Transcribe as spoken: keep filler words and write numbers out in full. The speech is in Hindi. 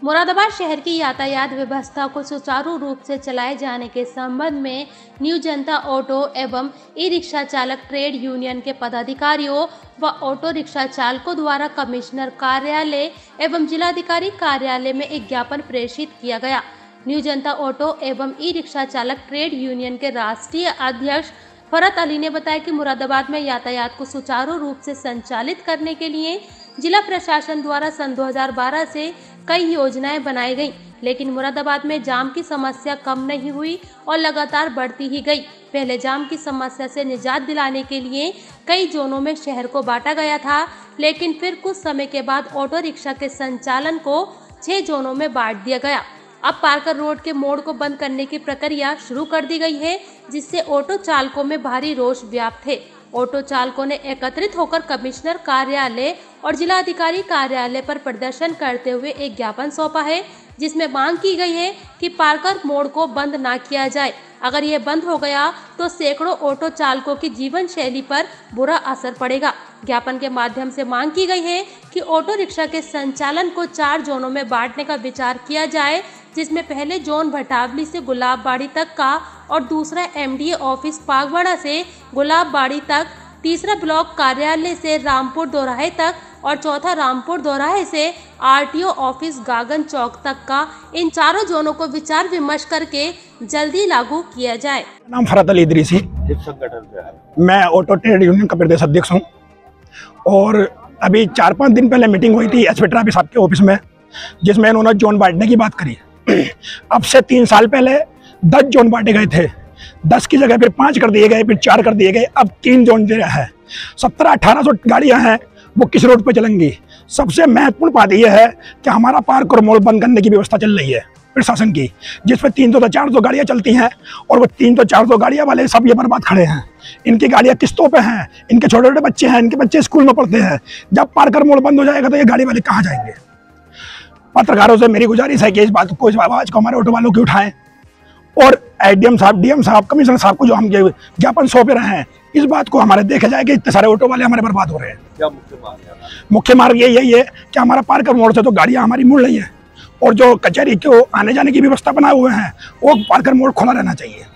मुरादाबाद शहर की यातायात व्यवस्था को सुचारू रूप से चलाए जाने के संबंध में न्यू जनता ऑटो एवं ई रिक्शा चालक ट्रेड यूनियन के पदाधिकारियों व ऑटो रिक्शा चालकों द्वारा कमिश्नर कार्यालय एवं जिलाधिकारी कार्यालय में एक ज्ञापन प्रेषित किया गया। न्यू जनता ऑटो एवं ई रिक्शा चालक ट्रेड यूनियन के राष्ट्रीय अध्यक्ष फरत अली ने बताया कि मुरादाबाद में यातायात को सुचारू रूप से संचालित करने के लिए जिला प्रशासन द्वारा सन दो हज़ार बारह से कई योजनाएं बनाई गई, लेकिन मुरादाबाद में जाम की समस्या कम नहीं हुई और लगातार बढ़ती ही गई। पहले जाम की समस्या से निजात दिलाने के लिए कई जोनों में शहर को बांटा गया था, लेकिन फिर कुछ समय के बाद ऑटो रिक्शा के संचालन को छह जोनों में बांट दिया गया। अब पार्कर रोड के मोड़ को बंद करने की प्रक्रिया शुरू कर दी गई है, जिससे ऑटो चालकों में भारी रोष व्याप्त है। ऑटो चालकों ने एकत्रित होकर कमिश्नर कार्यालय और जिलाधिकारी कार्यालय पर प्रदर्शन करते हुए एक ज्ञापन सौंपा है, जिसमें मांग की गई है कि पार्कर मोड़ को बंद ना किया जाए। अगर यह बंद हो गया तो सैकड़ों ऑटो चालकों की जीवन शैली पर बुरा असर पड़ेगा। ज्ञापन के माध्यम से मांग की गई है कि ऑटो रिक्शा के संचालन को चार जोनों में बांटने का विचार किया जाए, जिसमें पहले जोन भटावली से गुलाबबाड़ी तक का और दूसरा एमडीए ऑफिस पागवाड़ा से गुलाबबाड़ी तक, तीसरा ब्लॉक कार्यालय से रामपुर दोराहे तक और चौथा रामपुर दोराहे से आरटीओ ऑफिस गागन चौक तक का, इन चारों जोनों को विचार विमर्श करके जल्दी लागू किया जाए। नाम फरत अली इदरीसी, मैं ऑटो ट्रेड यूनियन का प्रदेश अध्यक्ष हूँ और अभी चार पाँच दिन पहले मीटिंग हुई थी एसपी ट्रैफिक साहब के ऑफिस में, जिसमें उन्होंने जोन बांटने की बात करी। अब से तीन साल पहले दस जोन बांटे गए थे, दस की जगह फिर पाँच कर दिए गए, फिर चार कर दिए गए, अब तीन जोन दे रहा है। सत्रह अठारह सौ गाड़ियाँ हैं, वो किस रोड पे चलेंगी। सबसे महत्वपूर्ण बात यह है कि हमारा पार्क और मोड़ बंद करने की व्यवस्था चल रही है प्रशासन की, जिसमें तीन सौ चार सौ गाड़ियाँ चलती हैं और वो तीन सौ चार सौ गाड़ियाँ वाले सब ये बर्बाद खड़े हैं। इनकी गाड़ियाँ किस्तों पे हैं, इनके छोटे छोटे बच्चे हैं, इनके बच्चे स्कूल में पढ़ते हैं। जब पार्कर मोड़ बंद हो जाएगा तो ये गाड़ी वाले कहाँ जाएंगे। पत्रकारों से मेरी गुजारिश है कि इस बात को, इस आवाज़ को हमारे ऑटो वालों की उठाएं और एडीएम साहब, डीएम साहब, कमिश्नर साहब को जो हम ज्ञापन सौंपे रहे हैं, इस बात को हमारे देखा जाए कि इतने सारे ऑटो वाले हमारे बर्बाद हो रहे हैं। क्या मुख्य मार्ग है? मुख्य मार्ग ये यही है कि हमारा पार्कर मोड़ से तो गाड़ियाँ हमारी मुड़ रही हैं और जो कचहरी को आने जाने की व्यवस्था बनाए हुए हैं वो पार्कर मोड़ खुला रहना चाहिए।